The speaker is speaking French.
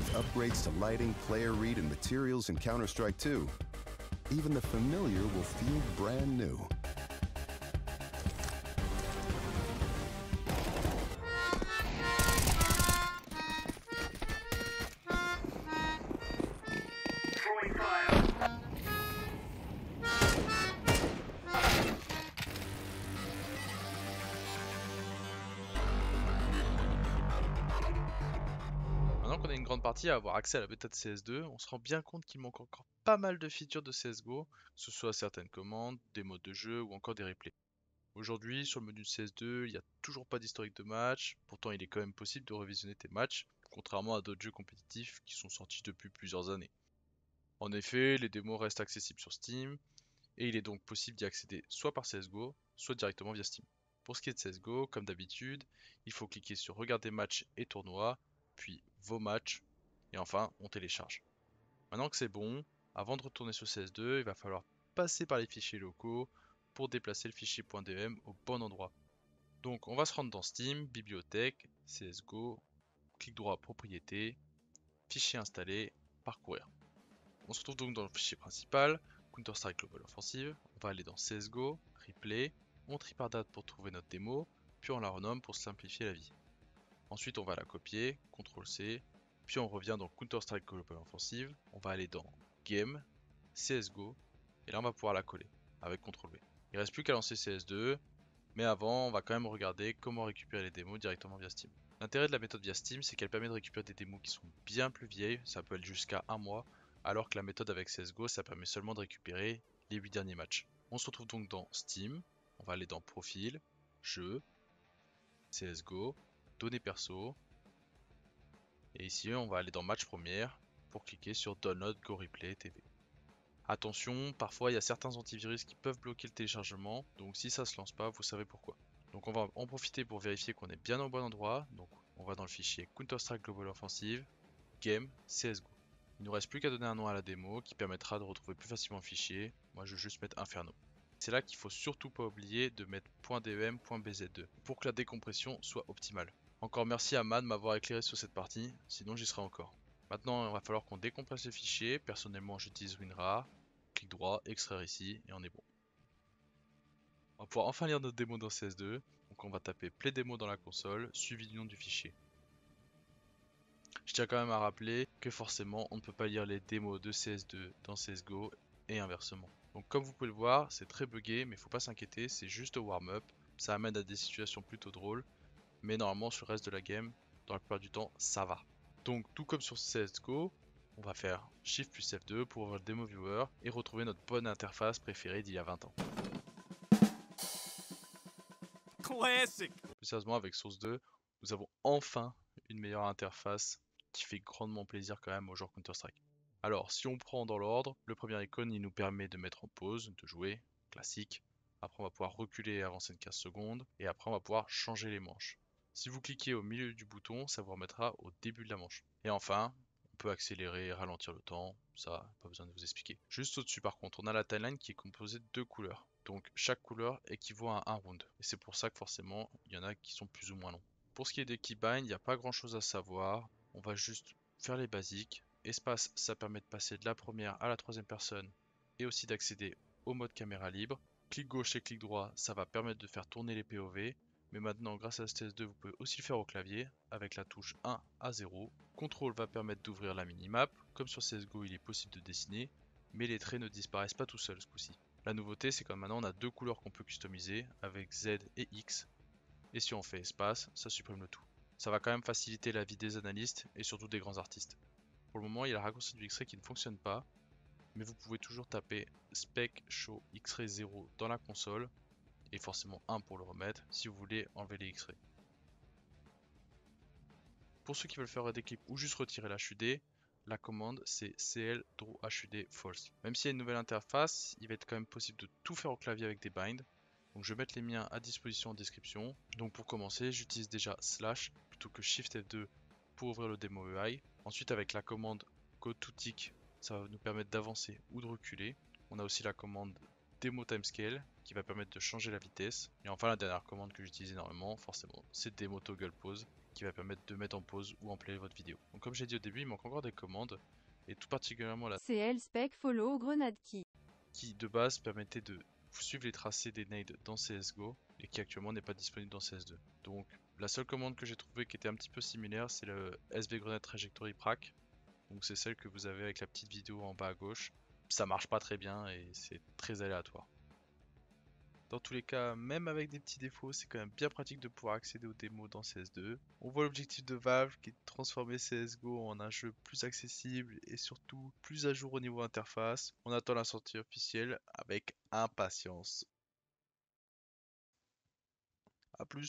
upgrades to lighting, player read, and materials in Counter-Strike 2. Even the familiar will feel brand new. Maintenant qu'on a une grande partie à avoir accès à la bêta de CS2, on se rend bien compte qu'il manque encore pas mal de features de CSGO, que ce soit certaines commandes, des modes de jeu ou encore des replays. Aujourd'hui, sur le menu de CS2, il n'y a toujours pas d'historique de match, pourtant il est quand même possible de revisionner tes matchs, contrairement à d'autres jeux compétitifs qui sont sortis depuis plusieurs années. En effet, les démos restent accessibles sur Steam, et il est donc possible d'y accéder soit par CSGO, soit directement via Steam. Pour ce qui est de CSGO, comme d'habitude, il faut cliquer sur Regarder matchs et tournois, puis Vos matchs, et enfin on télécharge. Maintenant que c'est bon, avant de retourner sur CS2, il va falloir passer par les fichiers locaux pour déplacer le fichier .dm au bon endroit. Donc on va se rendre dans Steam, Bibliothèque, CSGO, clic droit Propriétés, Fichier installé, Parcourir. On se retrouve donc dans le fichier principal, Counter-Strike Global Offensive, on va aller dans CSGO, Replay, on trie par date pour trouver notre démo, puis on la renomme pour simplifier la vie. Ensuite on va la copier, CTRL-C, puis on revient dans Counter-Strike Global Offensive, on va aller dans Game, CSGO, et là on va pouvoir la coller avec CTRL-V. Il reste plus qu'à lancer CS2, mais avant on va quand même regarder comment récupérer les démos directement via Steam. L'intérêt de la méthode via Steam, c'est qu'elle permet de récupérer des démos qui sont bien plus vieilles, ça peut aller jusqu'à un mois, alors que la méthode avec CSGO, ça permet seulement de récupérer les 8 derniers matchs. On se retrouve donc dans Steam, on va aller dans Profil, Jeux, CSGO, Données perso, et ici on va aller dans Match première pour cliquer sur Download Go Replay TV. Attention, parfois il y a certains antivirus qui peuvent bloquer le téléchargement, donc si ça se lance pas, vous savez pourquoi. Donc on va en profiter pour vérifier qu'on est bien au bon endroit, donc on va dans le fichier Counter-Strike Global Offensive, Game, CSGO. Il nous reste plus qu'à donner un nom à la démo qui permettra de retrouver plus facilement le fichier, moi je vais juste mettre Inferno. C'est là qu'il faut surtout pas oublier de mettre .dem, .bz2 pour que la décompression soit optimale. Encore merci à Man de m'avoir éclairé sur cette partie, sinon j'y serai encore. Maintenant il va falloir qu'on décompresse le fichier, personnellement j'utilise WinRAR, clic droit, extraire ici et on est bon. On va pouvoir enfin lire notre démo dans CS2, donc on va taper play démo dans la console, suivi du nom du fichier. Je tiens quand même à rappeler que forcément on ne peut pas lire les démos de CS2 dans CSGO et inversement. Donc comme vous pouvez le voir, c'est très buggé, mais faut pas s'inquiéter, c'est juste au warm-up, ça amène à des situations plutôt drôles, mais normalement sur le reste de la game, dans la plupart du temps, ça va. Donc tout comme sur CSGO, on va faire Shift plus F2 pour ouvrir le démo viewer et retrouver notre bonne interface préférée d'il y a 20 ans. Classic. Plus sérieusement, avec Source 2, nous avons enfin une meilleure interface qui fait grandement plaisir quand même aux joueurs Counter-Strike. Alors, si on prend dans l'ordre, le premier icône, il nous permet de mettre en pause, de jouer, classique. Après, on va pouvoir reculer et avancer de 15 secondes. Et après, on va pouvoir changer les manches. Si vous cliquez au milieu du bouton, ça vous remettra au début de la manche. Et enfin, on peut accélérer et ralentir le temps. Ça, pas besoin de vous expliquer. Juste au-dessus, par contre, on a la timeline qui est composée de 2 couleurs. Donc, chaque couleur équivaut à un round. Et c'est pour ça que forcément, il y en a qui sont plus ou moins longs. Pour ce qui est des keybinds, il n'y a pas grand-chose à savoir. On va juste faire les basiques. Espace, ça permet de passer de la première à la troisième personne et aussi d'accéder au mode caméra libre. Clic gauche et clic droit, ça va permettre de faire tourner les POV. Mais maintenant, grâce à STS2, vous pouvez aussi le faire au clavier avec la touche 1 à 0. Contrôle va permettre d'ouvrir la minimap. Comme sur CSGO, il est possible de dessiner, mais les traits ne disparaissent pas tout seuls ce coup-ci. La nouveauté, c'est que maintenant on a 2 couleurs qu'on peut customiser avec Z et X. Et si on fait espace, ça supprime le tout. Ça va quand même faciliter la vie des analystes et surtout des grands artistes. Pour le moment, il y a le raccourci du X-Ray qui ne fonctionne pas, mais vous pouvez toujours taper spec show X-Ray 0 dans la console, et forcément 1 pour le remettre si vous voulez enlever les X-Ray. Pour ceux qui veulent faire des clips ou juste retirer l'HUD, la commande c'est cl draw HUD false. Même s'il y a une nouvelle interface, il va être quand même possible de tout faire au clavier avec des binds. Donc je vais mettre les miens à disposition en description. Donc pour commencer, j'utilise déjà slash plutôt que shift F2 pour ouvrir le démo UI. Ensuite avec la commande go to tick, ça va nous permettre d'avancer ou de reculer. On a aussi la commande demo timescale qui va permettre de changer la vitesse. Et enfin la dernière commande que j'utilise énormément, forcément, c'est demo toggle pause qui va permettre de mettre en pause ou en play votre vidéo. Donc comme j'ai dit au début, il manque encore des commandes, et tout particulièrement la CL spec follow grenade key. qui de base permettait de suivre les tracés des nades dans CSGO et qui actuellement n'est pas disponible dans CS2. Donc la seule commande que j'ai trouvée qui était un petit peu similaire, c'est le SV Grenade Trajectory Prac. Donc c'est celle que vous avez avec la petite vidéo en bas à gauche. Ça marche pas très bien et c'est très aléatoire. Dans tous les cas, même avec des petits défauts, c'est quand même bien pratique de pouvoir accéder aux démos dans CS2. On voit l'objectif de Valve qui est de transformer CSGO en un jeu plus accessible et surtout plus à jour au niveau interface. On attend la sortie officielle avec impatience. A plus.